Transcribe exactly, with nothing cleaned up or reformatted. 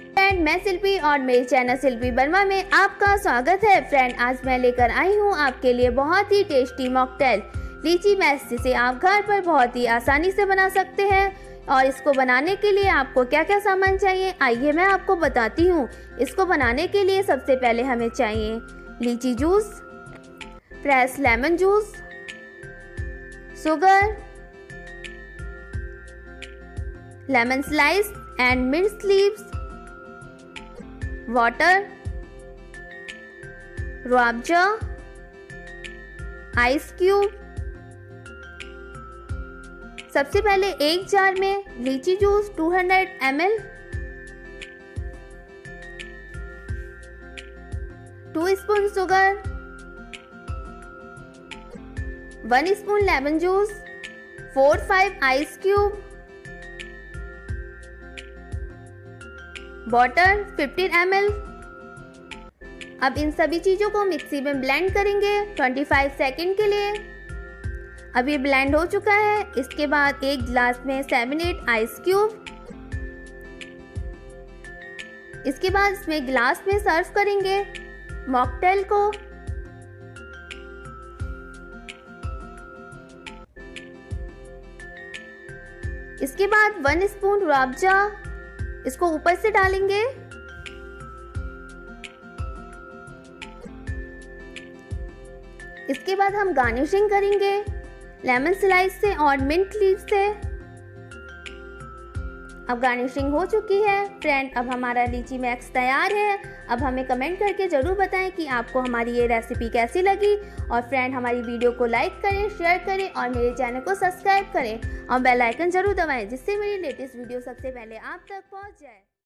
Friend, मैं शिल्पी और मेरे चैनल शिल्पी वर्मा में आपका स्वागत है। फ्रेंड, आज मैं लेकर आई हूँ आपके लिए बहुत ही टेस्टी मॉकटेल लीची मैश, जिसे आप घर पर बहुत ही आसानी से बना सकते हैं। और इसको बनाने के लिए आपको क्या क्या सामान चाहिए, आइए मैं आपको बताती हूँ। इसको बनाने के लिए सबसे पहले हमें चाहिए lychee juice, fresh lemon juice, sugar, lemon slice and mint leaves, water, Rooh Afza, ice cube. सबसे पहले एक जार में लीची जूस दो सौ M L, two spoon sugar, one spoon lemon juice, four five ice cube, water fifteen M L. अब इन सभी चीज़ों को मिक्सी में ब्लेंड करेंगे पच्चीस सेकंड के लिए। अब ये ब्लेंड हो चुका है। इसके बाद एक गिलास में सेवन एट आइस क्यूब, इसके बाद इसमें गिलास में सर्व करेंगे मॉकटेल को। इसके बाद वन स्पून रूहअफ़ज़ा इसको ऊपर से डालेंगे। इसके बाद हम गार्निशिंग करेंगे लेमन स्लाइस से और मिंट लीव से। अब गार्निशिंग हो चुकी है। फ्रेंड, अब हमारा लीची मैक्स तैयार है। अब हमें कमेंट करके ज़रूर बताएं कि आपको हमारी ये रेसिपी कैसी लगी। और फ्रेंड, हमारी वीडियो को लाइक करें, शेयर करें और मेरे चैनल को सब्सक्राइब करें और बेल आइकन ज़रूर दबाएं, जिससे मेरी लेटेस्ट वीडियो सबसे पहले आप तक पहुंच जाए।